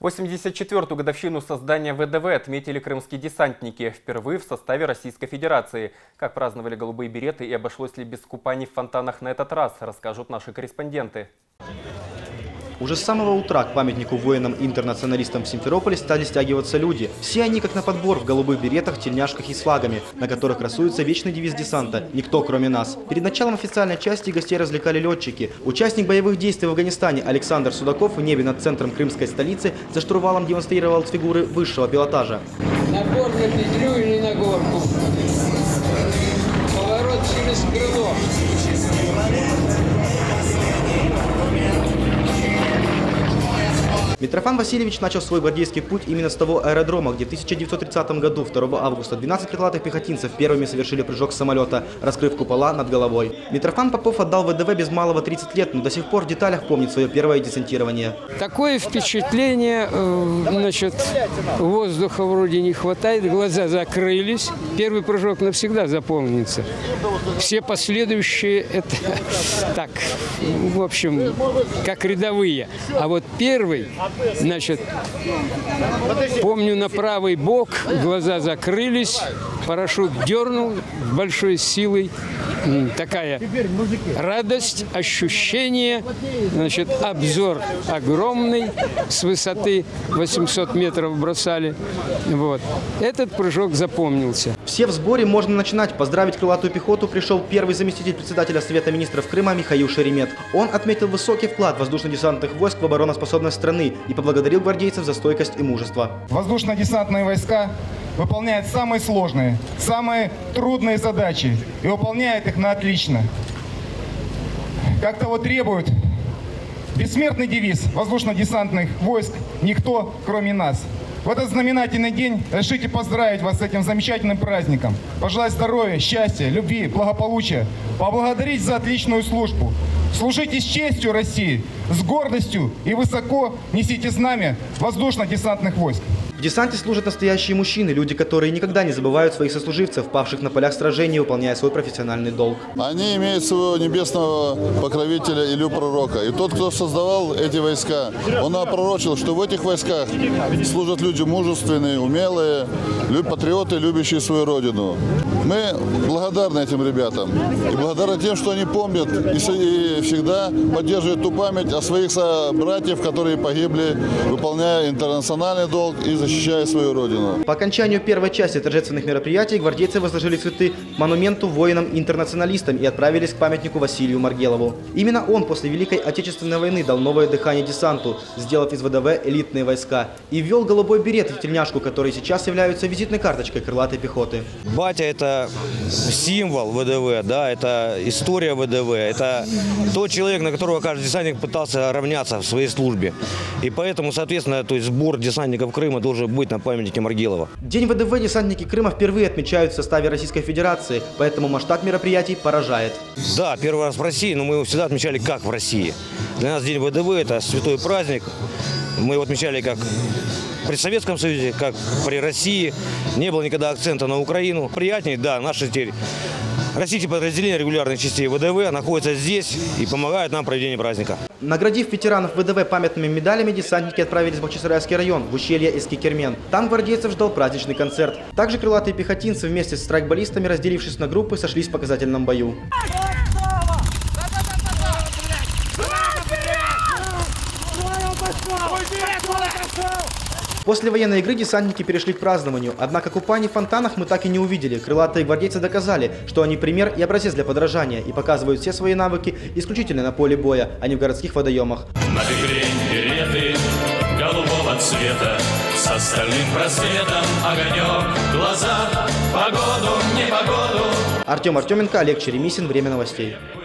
84-ю годовщину создания ВДВ отметили крымские десантники. Впервые в составе Российской Федерации. Как праздновали голубые береты и обошлось ли без купаний в фонтанах на этот раз, расскажут наши корреспонденты. Уже с самого утра к памятнику воинам-интернационалистам в Симферополе стали стягиваться люди. Все они, как на подбор, в голубых беретах, тельняшках и с флагами, на которых красуется вечный девиз десанта «Никто, кроме нас». Перед началом официальной части гостей развлекали летчики. Участник боевых действий в Афганистане Александр Судаков в небе над центром крымской столицы за штурвалом демонстрировал фигуры высшего пилотажа. Набор на петлю или на горку. Поворот через крыло. Митрофан Васильевич начал свой гвардейский путь именно с того аэродрома, где в 1930 году, 2 августа, 12 крылатых пехотинцев первыми совершили прыжок с самолета, раскрыв купола над головой. Митрофан Попов отдал ВДВ без малого 30 лет, но до сих пор в деталях помнит свое первое десантирование. Такое впечатление, воздуха вроде не хватает, глаза закрылись. Первый прыжок навсегда запомнится. Все последующие это так, в общем, как рядовые. А вот первый, помню, на правый бок, глаза закрылись, парашют дернул с большой силой. Такая радость, ощущение, обзор огромный, с высоты 800 метров бросали. Вот. Этот прыжок запомнился. Все в сборе, можно начинать. Поздравить крылатую пехоту пришел первый заместитель председателя Совета министров Крыма Михаил Шеремет. Он отметил высокий вклад воздушно-десантных войск в обороноспособность страны и поблагодарил гвардейцев за стойкость и мужество. Воздушно-десантные войска выполняют самые сложные, самые трудные задачи и выполняют их на отлично. Как того требует бессмертный девиз воздушно-десантных войск «Никто, кроме нас». В этот знаменательный день решите поздравить вас с этим замечательным праздником. Пожелать здоровья, счастья, любви, благополучия. Поблагодарить за отличную службу. Служите с честью России, с гордостью и высоко несите знамя воздушно-десантных войск. В десанте служат настоящие мужчины, люди, которые никогда не забывают своих сослуживцев, павших на полях сражений, выполняя свой профессиональный долг. Они имеют своего небесного покровителя Илью Пророка. И тот, кто создавал эти войска, он пророчил, что в этих войсках служат люди мужественные, умелые, патриоты, любящие свою родину. Мы благодарны этим ребятам. И благодарны тем, что они помнят и всегда поддерживают ту память о своих собратьях, которые погибли, выполняя интернациональный долг и защищая свою родину. По окончанию первой части торжественных мероприятий гвардейцы возложили цветы к монументу воинам-интернационалистам и отправились к памятнику Василию Маргелову. Именно он после Великой Отечественной войны дал новое дыхание десанту, сделав из ВДВ элитные войска, и ввел голубой берет в тельняшку, которые сейчас являются визитной карточкой крылатой пехоты. Батя – это символ ВДВ, да, это история ВДВ, это тот человек, на которого каждый десантник пытался равняться в своей службе. И поэтому, соответственно, сбор десантников Крыма должен быть на памятнике Маргелова. День ВДВ десантники Крыма впервые отмечают в составе Российской Федерации, поэтому масштаб мероприятий поражает. Да, первый раз в России, но мы его всегда отмечали как в России. Для нас День ВДВ – это святой праздник. Мы его отмечали как при Советском Союзе, как при России. Не было никогда акцента на Украину. Приятнее, да, наши теперь российские подразделения регулярных частей ВДВ находятся здесь и помогают нам в проведении праздника. Наградив ветеранов ВДВ памятными медалями, десантники отправились в Бахчисарайский район, в ущелье Эски-Кермен. Там гвардейцев ждал праздничный концерт. Также крылатые пехотинцы вместе с страйкболистами, разделившись на группы, сошлись в показательном бою. После военной игры десантники перешли к празднованию. Однако купаний в фонтанах мы так и не увидели. Крылатые гвардейцы доказали, что они пример и образец для подражания и показывают все свои навыки исключительно на поле боя, а не в городских водоемах. На бекрень береты голубого цвета, с остальным просветом огонек, глаза, погоду, непогоду. Артем Артеменко, Олег Черемисин. Время новостей.